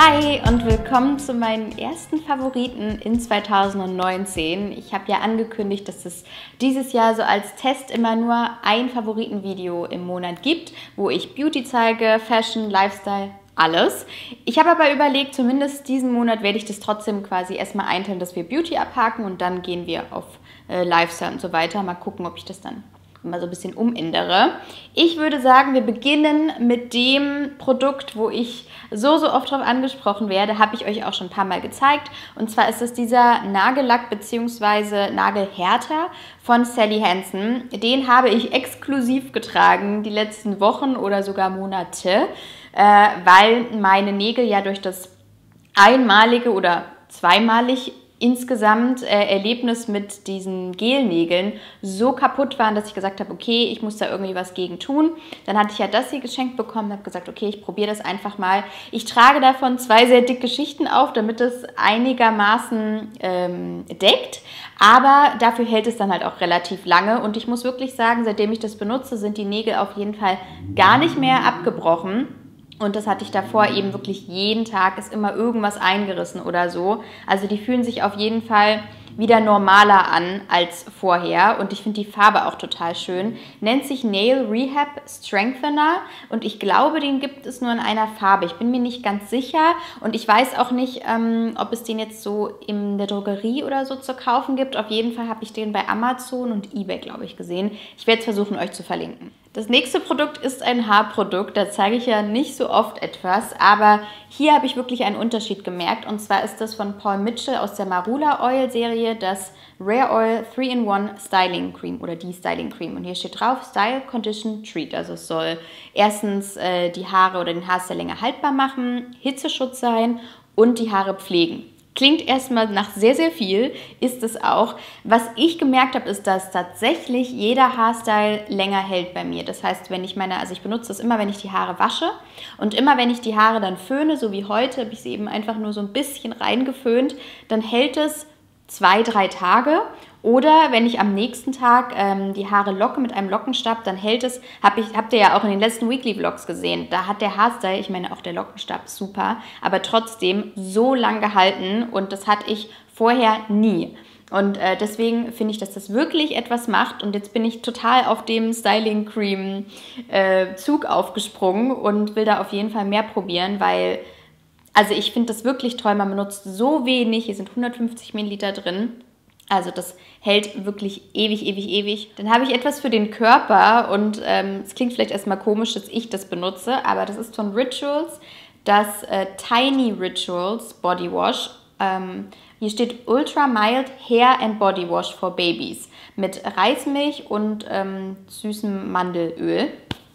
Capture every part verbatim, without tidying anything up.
Hi und willkommen zu meinen ersten Favoriten in zweitausendneunzehn. Ich habe ja angekündigt, dass es dieses Jahr so als Test immer nur ein Favoritenvideo im Monat gibt, wo ich Beauty zeige, Fashion, Lifestyle, alles. Ich habe aber überlegt, zumindest diesen Monat werde ich das trotzdem quasi erstmal einteilen, dass wir Beauty abhaken und dann gehen wir auf äh, Lifestyle und so weiter. Mal gucken, ob ich das dann mal so ein bisschen umändere. Ich würde sagen, wir beginnen mit dem Produkt, wo ich so, so oft drauf angesprochen werde, habe ich euch auch schon ein paar Mal gezeigt. Und zwar ist es dieser Nagellack bzw. Nagelhärter von Sally Hansen. Den habe ich exklusiv getragen die letzten Wochen oder sogar Monate, äh, weil meine Nägel ja durch das einmalige oder zweimalig insgesamt äh, Erlebnis mit diesen Gelnägeln so kaputt waren, dass ich gesagt habe, okay, ich muss da irgendwie was gegen tun. Dann hatte ich ja das hier geschenkt bekommen, habe gesagt, okay, ich probiere das einfach mal. Ich trage davon zwei sehr dicke Schichten auf, damit es einigermaßen ähm, deckt, aber dafür hält es dann halt auch relativ lange und ich muss wirklich sagen, seitdem ich das benutze, sind die Nägel auf jeden Fall gar nicht mehr abgebrochen. Und das hatte ich davor eben wirklich jeden Tag, ist immer irgendwas eingerissen oder so. Also die fühlen sich auf jeden Fall wieder normaler an als vorher. Und ich finde die Farbe auch total schön. Nennt sich Nail Rehab Strengthener und ich glaube, den gibt es nur in einer Farbe. Ich bin mir nicht ganz sicher und ich weiß auch nicht, ähm, ob es den jetzt so in der Drogerie oder so zu kaufen gibt. Auf jeden Fall habe ich den bei Amazon und eBay, glaube ich, gesehen. Ich werde es versuchen, euch zu verlinken. Das nächste Produkt ist ein Haarprodukt, da zeige ich ja nicht so oft etwas, aber hier habe ich wirklich einen Unterschied gemerkt und zwar ist das von Paul Mitchell aus der Marula Oil Serie, das Rare Oil three in one Styling Cream oder die Styling Cream und hier steht drauf Style, Condition, Treat, also es soll erstens äh, die Haare oder den Haarstyle länger haltbar machen, Hitzeschutz sein und die Haare pflegen. Klingt erstmal nach sehr, sehr viel, ist es auch. Was ich gemerkt habe, ist, dass tatsächlich jeder Haarstyle länger hält bei mir. Das heißt, wenn ich meine, also ich benutze das immer, wenn ich die Haare wasche und immer, wenn ich die Haare dann föhne, so wie heute, habe ich sie eben einfach nur so ein bisschen reingeföhnt, dann hält es zwei, drei Tage. Oder wenn ich am nächsten Tag ähm, die Haare locke mit einem Lockenstab, dann hält es, hab ich, habt ihr ja auch in den letzten Weekly Vlogs gesehen, da hat der Haarstyle, ich meine auch der Lockenstab ist super, aber trotzdem so lang gehalten und das hatte ich vorher nie. Und äh, deswegen finde ich, dass das wirklich etwas macht und jetzt bin ich total auf dem Styling Cream äh, Zug aufgesprungen und will da auf jeden Fall mehr probieren, weil, also ich finde das wirklich toll, man benutzt so wenig, hier sind hundertfünfzig Milliliter drin. Also das hält wirklich ewig, ewig, ewig. Dann habe ich etwas für den Körper und ähm, es klingt vielleicht erstmal komisch, dass ich das benutze, aber das ist von Rituals, das äh, Tiny Rituals Body Wash. Ähm, hier steht Ultra Mild Hair and Body Wash for Babies mit Reismilch und ähm, süßem Mandelöl.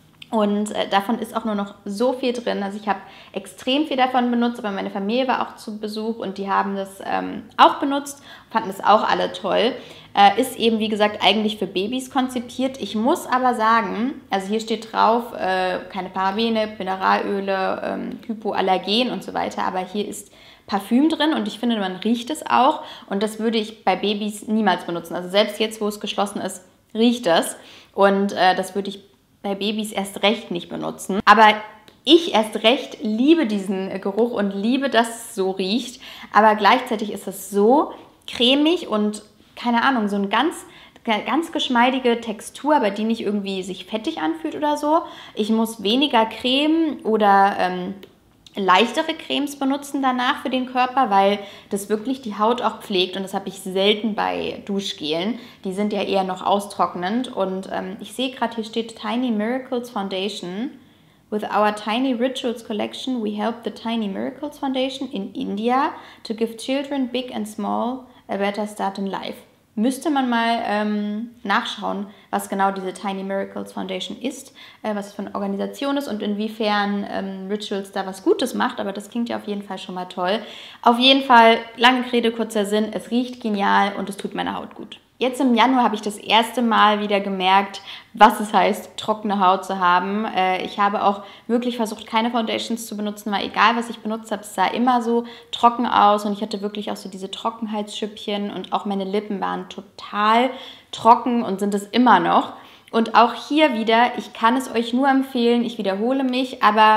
Und äh, davon ist auch nur noch so viel drin. Also ich habe extrem viel davon benutzt, aber meine Familie war auch zu Besuch und die haben das ähm, auch benutzt, fanden das auch alle toll. Äh, ist eben, wie gesagt, eigentlich für Babys konzipiert. Ich muss aber sagen, also hier steht drauf, äh, keine Parabene, Mineralöle, ähm, Hypoallergen und so weiter, aber hier ist Parfüm drin und ich finde, man riecht es auch und das würde ich bei Babys niemals benutzen. Also selbst jetzt, wo es geschlossen ist, riecht es und äh, das würde ich bei Babys erst recht nicht benutzen. Aber ich erst recht liebe diesen Geruch und liebe, dass es so riecht. Aber gleichzeitig ist es so cremig und, keine Ahnung, so eine ganz, ganz geschmeidige Textur, aber die nicht irgendwie sich fettig anfühlt oder so. Ich muss weniger Creme oder ähm, leichtere Cremes benutzen danach für den Körper, weil das wirklich die Haut auch pflegt und das habe ich selten bei Duschgelen. Die sind ja eher noch austrocknend und ähm, ich sehe gerade, hier steht Tiny Miracles Foundation. With our Tiny Rituals Collection, we help the Tiny Miracles Foundation in India to give children big and small a better start in life. Müsste man mal ähm, nachschauen, was genau diese Tiny Miracles Foundation ist, äh, was es für eine Organisation ist und inwiefern ähm, Rituals da was Gutes macht, aber das klingt ja auf jeden Fall schon mal toll. Auf jeden Fall, lange Rede, kurzer Sinn, es riecht genial und es tut meiner Haut gut. Jetzt im Januar habe ich das erste Mal wieder gemerkt, was es heißt, trockene Haut zu haben. Äh, ich habe auch wirklich versucht, keine Foundations zu benutzen, weil egal, was ich benutzt habe, es sah immer so trocken aus und ich hatte wirklich auch so diese Trockenheitsschüppchen und auch meine Lippen waren total trocken und sind es immer noch. Und auch hier wieder, ich kann es euch nur empfehlen, ich wiederhole mich, aber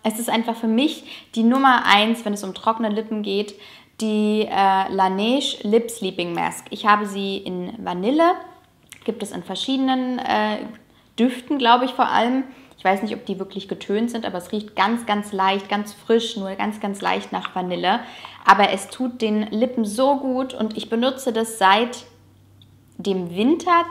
Es ist einfach für mich die Nummer eins, wenn es um trockene Lippen geht, die äh, Laneige Lip Sleeping Mask. Ich habe sie in Vanille, gibt es in verschiedenen äh, Düften, glaube ich vor allem. Ich weiß nicht, ob die wirklich getönt sind, aber es riecht ganz, ganz leicht, ganz frisch, nur ganz, ganz leicht nach Vanille. Aber es tut den Lippen so gut und ich benutze das seit dem Winter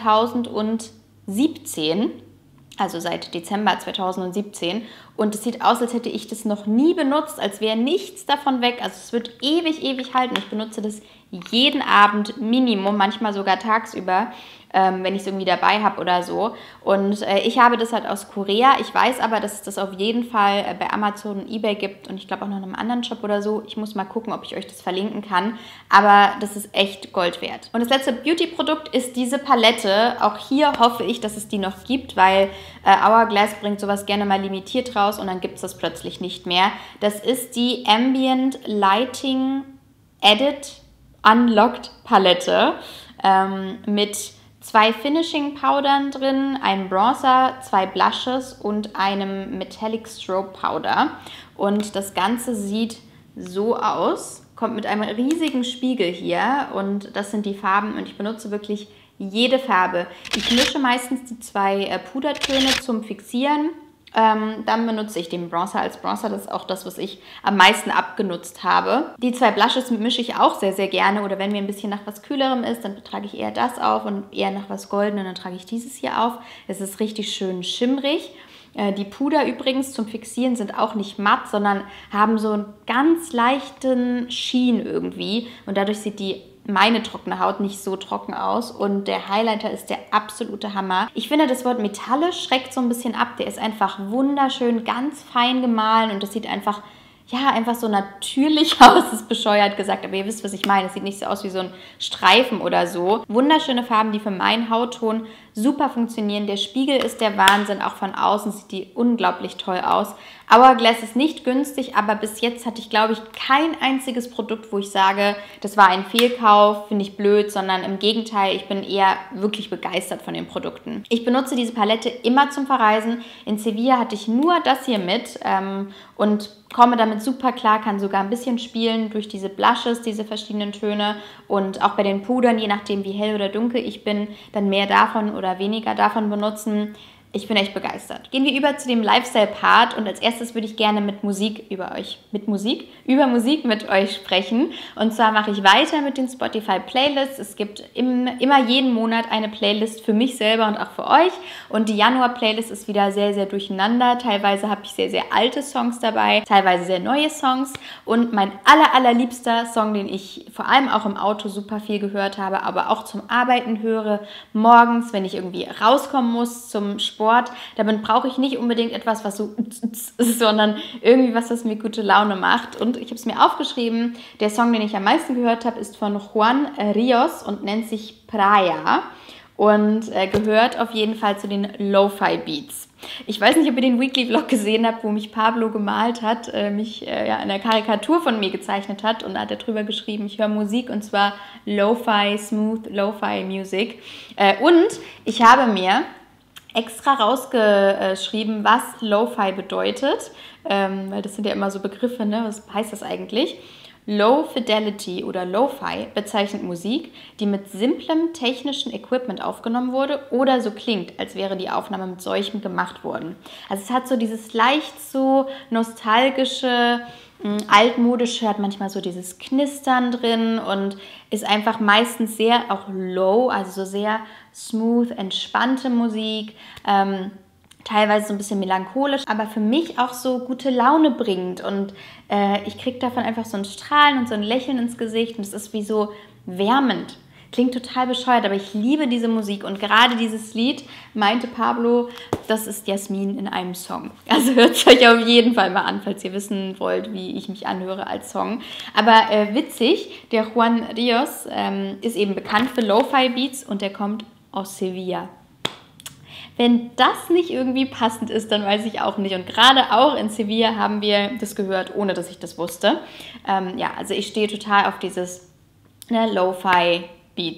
zweitausendsiebzehn, also seit Dezember zweitausendsiebzehn. Und es sieht aus, als hätte ich das noch nie benutzt, als wäre nichts davon weg. Also es wird ewig, ewig halten. Ich benutze das jeden Abend Minimum, manchmal sogar tagsüber, ähm, wenn ich es irgendwie dabei habe oder so. Und äh, ich habe das halt aus Korea. Ich weiß aber, dass es das auf jeden Fall äh, bei Amazon und eBay gibt und ich glaube auch noch in einem anderen Shop oder so. Ich muss mal gucken, ob ich euch das verlinken kann. Aber das ist echt Gold wert. Und das letzte Beauty-Produkt ist diese Palette. Auch hier hoffe ich, dass es die noch gibt, weil äh, Hourglass bringt sowas gerne mal limitiert raus und dann gibt es das plötzlich nicht mehr. Das ist die Ambient Lighting Edit Unlocked Palette ähm, mit zwei Finishing Powdern drin, einem Bronzer, zwei Blushes und einem Metallic Strobe Powder. Und das Ganze sieht so aus, kommt mit einem riesigen Spiegel hier und das sind die Farben und ich benutze wirklich jede Farbe. Ich mische meistens die zwei äh, Pudertöne zum Fixieren. Ähm, dann benutze ich den Bronzer als Bronzer. Das ist auch das, was ich am meisten abgenutzt habe. Die zwei Blushes mische ich auch sehr, sehr gerne. Oder wenn mir ein bisschen nach was Kühlerem ist, dann trage ich eher das auf und eher nach was Goldenem, dann trage ich dieses hier auf. Es ist richtig schön schimmrig. Äh, die Puder übrigens zum Fixieren sind auch nicht matt, sondern haben so einen ganz leichten Sheen irgendwie. Und dadurch sieht die meine trockene Haut nicht so trocken aus und der Highlighter ist der absolute Hammer. Ich finde, das Wort metallisch schreckt so ein bisschen ab. Der ist einfach wunderschön, ganz fein gemahlen und das sieht einfach, ja, einfach so natürlich aus. Das ist bescheuert gesagt, aber ihr wisst, was ich meine. Es sieht nicht so aus wie so ein Streifen oder so. Wunderschöne Farben, die für meinen Hautton super funktionieren. Der Spiegel ist der Wahnsinn, auch von außen sieht die unglaublich toll aus. Hourglass ist nicht günstig, aber bis jetzt hatte ich, glaube ich, kein einziges Produkt, wo ich sage, das war ein Fehlkauf, finde ich blöd, sondern im Gegenteil, ich bin eher wirklich begeistert von den Produkten. Ich benutze diese Palette immer zum Verreisen. In Sevilla hatte ich nur das hier mit ähm, und komme damit super klar, kann sogar ein bisschen spielen durch diese Blushes, diese verschiedenen Töne und auch bei den Pudern, je nachdem wie hell oder dunkel ich bin, dann mehr davon oder weniger davon benutzen. Ich bin echt begeistert. Gehen wir über zu dem Lifestyle-Part und als erstes würde ich gerne mit Musik über euch, mit Musik, über Musik mit euch sprechen. Und zwar mache ich weiter mit den Spotify-Playlists. Es gibt im, immer jeden Monat eine Playlist für mich selber und auch für euch. Und die Januar-Playlist ist wieder sehr, sehr durcheinander. Teilweise habe ich sehr, sehr alte Songs dabei, teilweise sehr neue Songs. Und mein aller, allerliebster Song, den ich vor allem auch im Auto super viel gehört habe, aber auch zum Arbeiten höre, morgens, wenn ich irgendwie rauskommen muss zum Sport, damit brauche ich nicht unbedingt etwas, was so ist, sondern irgendwie was, was mir gute Laune macht. Und ich habe es mir aufgeschrieben, der Song, den ich am meisten gehört habe, ist von Juan Rios und nennt sich Praia und äh, gehört auf jeden Fall zu den Lo-Fi Beats. Ich weiß nicht, ob ihr den Weekly Vlog gesehen habt, wo mich Pablo gemalt hat, äh, mich äh, ja, eine Karikatur von mir gezeichnet hat und da hat er drüber geschrieben, ich höre Musik und zwar Lo-Fi, Smooth Lo-Fi Music. Äh, und ich habe mir extra rausgeschrieben, was Lo-Fi bedeutet, ähm, weil das sind ja immer so Begriffe, ne? Was heißt das eigentlich? Low Fidelity oder Lo-Fi bezeichnet Musik, die mit simplem technischen Equipment aufgenommen wurde oder so klingt, als wäre die Aufnahme mit solchem gemacht worden. Also es hat so dieses leicht so nostalgische, altmodische, hat manchmal so dieses Knistern drin und ist einfach meistens sehr auch low, also so sehr smooth, entspannte Musik, ähm, teilweise so ein bisschen melancholisch, aber für mich auch so gute Laune bringt und äh, ich kriege davon einfach so ein Strahlen und so ein Lächeln ins Gesicht und es ist wie so wärmend. Klingt total bescheuert, aber ich liebe diese Musik und gerade dieses Lied, meinte Pablo, das ist Jasmin in einem Song. Also hört es euch auf jeden Fall mal an, falls ihr wissen wollt, wie ich mich anhöre als Song. Aber äh, witzig, der Juan Rios ähm, ist eben bekannt für Lo-Fi Beats und der kommt aus Sevilla. Wenn das nicht irgendwie passend ist, dann weiß ich auch nicht. Und gerade auch in Sevilla haben wir das gehört, ohne dass ich das wusste. Ähm, ja, also ich stehe total auf dieses ne, Lo-Fi Beats.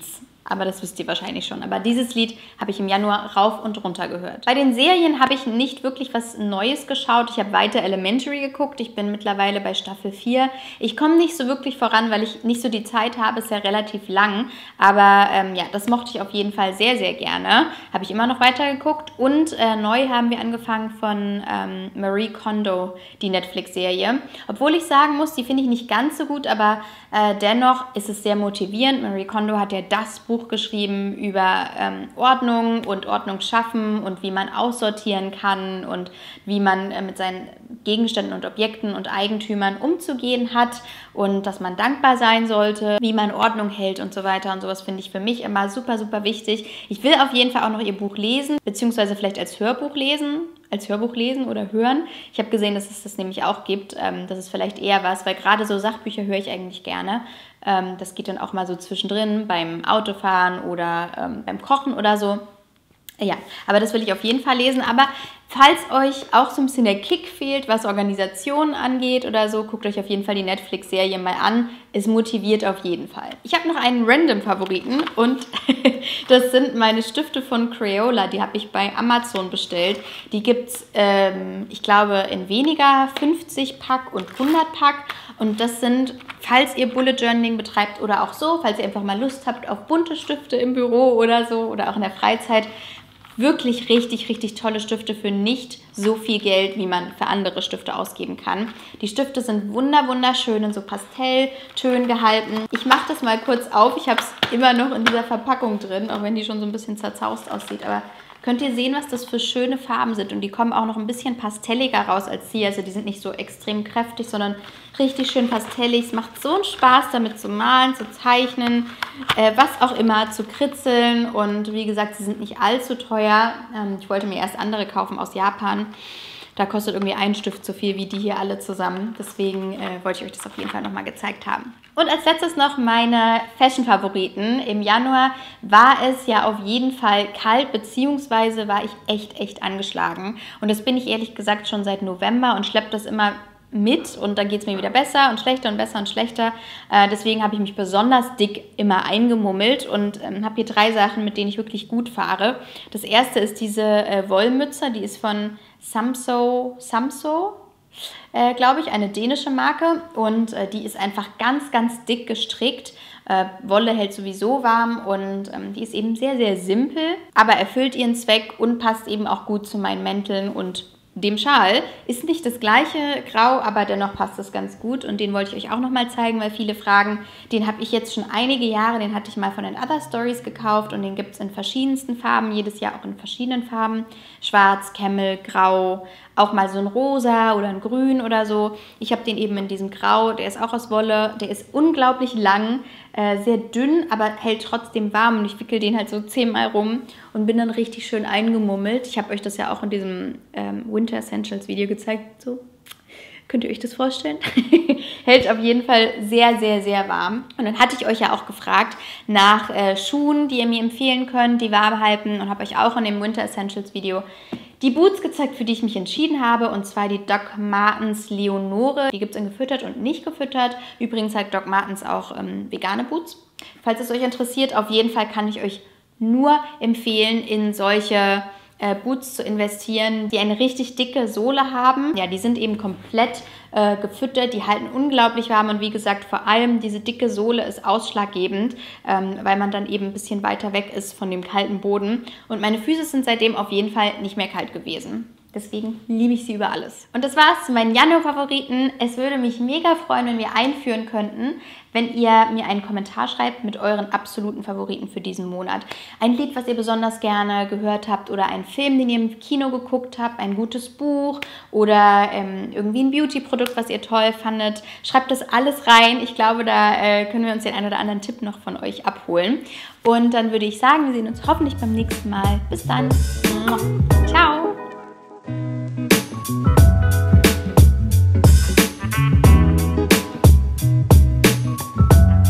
aber das wisst ihr wahrscheinlich schon. Aber dieses Lied habe ich im Januar rauf und runter gehört. Bei den Serien habe ich nicht wirklich was Neues geschaut. Ich habe weiter Elementary geguckt. Ich bin mittlerweile bei Staffel vier. Ich komme nicht so wirklich voran, weil ich nicht so die Zeit habe. Ist ja relativ lang. Aber ähm, ja, das mochte ich auf jeden Fall sehr, sehr gerne. Habe ich immer noch weiter geguckt. Und äh, neu haben wir angefangen von ähm, Marie Kondo, die Netflix-Serie. Obwohl ich sagen muss, die finde ich nicht ganz so gut, aber äh, dennoch ist es sehr motivierend. Marie Kondo hat ja das Buch geschrieben über ähm, Ordnung und Ordnung schaffen und wie man aussortieren kann und wie man äh, mit seinen Gegenständen und Objekten und Eigentümern umzugehen hat und dass man dankbar sein sollte, wie man Ordnung hält und so weiter und sowas finde ich für mich immer super, super wichtig. Ich will auf jeden Fall auch noch ihr Buch lesen, beziehungsweise vielleicht als Hörbuch lesen, als Hörbuch lesen oder hören. Ich habe gesehen, dass es das nämlich auch gibt. Ähm, das ist vielleicht eher was, weil gerade so Sachbücher höre ich eigentlich gerne. Ähm, das geht dann auch mal so zwischendrin beim Autofahren oder ähm, beim Kochen oder so. Ja, aber das will ich auf jeden Fall lesen. Aber falls euch auch so ein bisschen der Kick fehlt, was Organisationen angeht oder so, guckt euch auf jeden Fall die Netflix-Serie mal an. Es motiviert auf jeden Fall. Ich habe noch einen Random-Favoriten und das sind meine Stifte von Crayola. Die habe ich bei Amazon bestellt. Die gibt es, ähm, ich glaube, in weniger, fünfzig Pack und hundert Pack. Und das sind, falls ihr Bullet Journaling betreibt oder auch so, falls ihr einfach mal Lust habt auf bunte Stifte im Büro oder so oder auch in der Freizeit, wirklich richtig, richtig tolle Stifte für nicht so viel Geld, wie man für andere Stifte ausgeben kann. Die Stifte sind wunder, wunderschön in so Pastelltönen gehalten. Ich mache das mal kurz auf. Ich habe es immer noch in dieser Verpackung drin, auch wenn die schon so ein bisschen zerzaust aussieht. Aber könnt ihr sehen, was das für schöne Farben sind. Und die kommen auch noch ein bisschen pastelliger raus als die. Also die sind nicht so extrem kräftig, sondern richtig schön pastellig. Es macht so einen Spaß, damit zu malen, zu zeichnen, äh, was auch immer, zu kritzeln. Und wie gesagt, sie sind nicht allzu teuer. Ähm, ich wollte mir erst andere kaufen aus Japan. Da kostet irgendwie ein Stift so viel wie die hier alle zusammen. Deswegen äh, wollte ich euch das auf jeden Fall nochmal gezeigt haben. Und als letztes noch meine Fashion-Favoriten. Im Januar war es ja auf jeden Fall kalt, beziehungsweise war ich echt, echt angeschlagen. Und das bin ich ehrlich gesagt schon seit November und schleppe das immer mit und dann geht es mir wieder besser und schlechter und besser und schlechter. Äh, deswegen habe ich mich besonders dick immer eingemummelt und ähm, habe hier drei Sachen, mit denen ich wirklich gut fahre. Das erste ist diese äh, Wollmütze, die ist von Samso, Samso äh, glaube ich, eine dänische Marke und äh, die ist einfach ganz, ganz dick gestrickt. Äh, Wolle hält sowieso warm und ähm, die ist eben sehr, sehr simpel, aber erfüllt ihren Zweck und passt eben auch gut zu meinen Mänteln und dem Schal. Ist nicht das gleiche Grau, aber dennoch passt es ganz gut und den wollte ich euch auch nochmal zeigen, weil viele fragen, den habe ich jetzt schon einige Jahre, den hatte ich mal von den Other Stories gekauft und den gibt es in verschiedensten Farben, jedes Jahr auch in verschiedenen Farben. Schwarz, Camel, Grau, auch mal so ein Rosa oder ein Grün oder so. Ich habe den eben in diesem Grau, der ist auch aus Wolle, der ist unglaublich lang, äh, sehr dünn, aber hält trotzdem warm und ich wickel den halt so zehnmal rum und bin dann richtig schön eingemummelt. Ich habe euch das ja auch in diesem ähm, Winter Essentials Video gezeigt, so. Könnt ihr euch das vorstellen? Hält auf jeden Fall sehr, sehr, sehr warm. Und dann hatte ich euch ja auch gefragt nach äh, Schuhen, die ihr mir empfehlen könnt, die warm halten und habe euch auch in dem Winter Essentials Video die Boots gezeigt, für die ich mich entschieden habe, und zwar die Doc Martens Leonore. Die gibt es in gefüttert und nicht gefüttert. Übrigens hat Doc Martens auch ähm, vegane Boots. Falls es euch interessiert, auf jeden Fall kann ich euch nur empfehlen, in solche äh, Boots zu investieren, die eine richtig dicke Sohle haben. Ja, die sind eben komplett äh, gefüttert, die halten unglaublich warm und wie gesagt, vor allem diese dicke Sohle ist ausschlaggebend, ähm, weil man dann eben ein bisschen weiter weg ist von dem kalten Boden. Und meine Füße sind seitdem auf jeden Fall nicht mehr kalt gewesen. Deswegen liebe ich sie über alles. Und das war's zu meinen Januar-Favoriten. Es würde mich mega freuen, wenn wir einführen könnten, wenn ihr mir einen Kommentar schreibt mit euren absoluten Favoriten für diesen Monat. Ein Lied, was ihr besonders gerne gehört habt oder einen Film, den ihr im Kino geguckt habt, ein gutes Buch oder ähm, irgendwie ein Beauty-Produkt, was ihr toll fandet. Schreibt das alles rein. Ich glaube, da äh, können wir uns den einen oder anderen Tipp noch von euch abholen. Und dann würde ich sagen, wir sehen uns hoffentlich beim nächsten Mal. Bis dann.